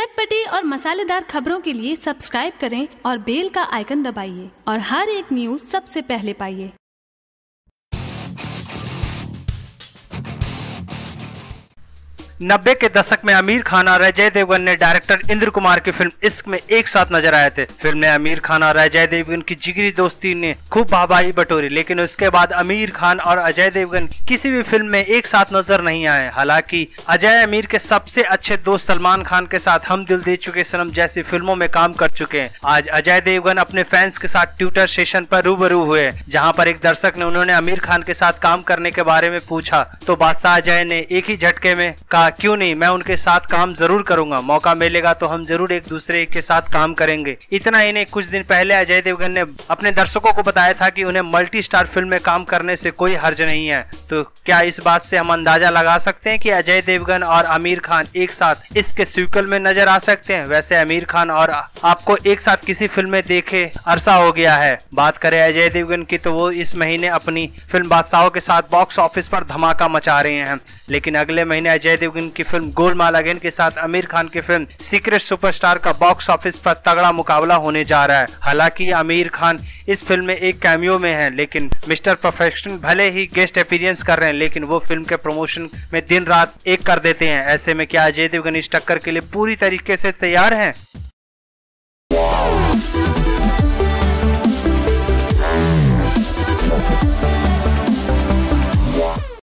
चटपटी और मसालेदार खबरों के लिए सब्सक्राइब करें और बेल का आइकन दबाइए और हर एक न्यूज़ सबसे पहले पाइए। 90 के दशक में आमिर खान और अजय देवगन ने डायरेक्टर इंद्र कुमार की फिल्म इश्क में एक साथ नजर आए थे। फिल्म में आमिर खान और अजय देवगन की जिगरी दोस्ती ने खूब वाहवाही बटोरी, लेकिन उसके बाद आमिर खान और अजय देवगन किसी भी फिल्म में एक साथ नजर नहीं आए। हालांकि अजय आमिर के सबसे अच्छे दोस्त सलमान खान के साथ हम दिल दे चुके सनम जैसी फिल्मों में काम कर चुके हैं। आज अजय देवगन अपने फैंस के साथ ट्विटर सेशन पर रूबरू हुए, जहाँ पर एक दर्शक ने उन्होंने आमिर खान के साथ काम करने के बारे में पूछा तो बादशाह अजय ने एक ही झटके में कहा, क्यों नहीं, मैं उनके साथ काम जरूर करूंगा, मौका मिलेगा तो हम जरूर एक दूसरे के साथ काम करेंगे। इतना ही नहीं, कुछ दिन पहले अजय देवगन ने अपने दर्शकों को बताया था कि उन्हें मल्टी स्टार फिल्म में काम करने से कोई हर्ज नहीं है। तो क्या इस बात से हम अंदाजा लगा सकते हैं कि अजय देवगन और आमिर खान एक साथ इसके सीक्वल में नजर आ सकते हैं? वैसे आमिर खान और आपको एक साथ किसी फिल्म में देखे अरसा हो गया है। बात करें अजय देवगन की तो वो इस महीने अपनी फिल्म बादशाहों के साथ बॉक्स ऑफिस पर धमाका मचा रहे हैं, लेकिन अगले महीने अजय देवगन की फिल्म गोलमाल अगेन के साथ आमिर खान की फिल्म सीक्रेट सुपरस्टार का बॉक्स ऑफिस पर तगड़ा मुकाबला होने जा रहा है। हालांकि आमिर खान इस फिल्म में एक कैमियो में है, लेकिन मिस्टर परफेक्शन भले ही गेस्ट अपीयरेंस कर रहे हैं, लेकिन वो फिल्म के प्रमोशन में दिन रात एक कर देते हैं। ऐसे में क्या अजय देवगन इस टक्कर के लिए पूरी तरीके से तैयार हैं?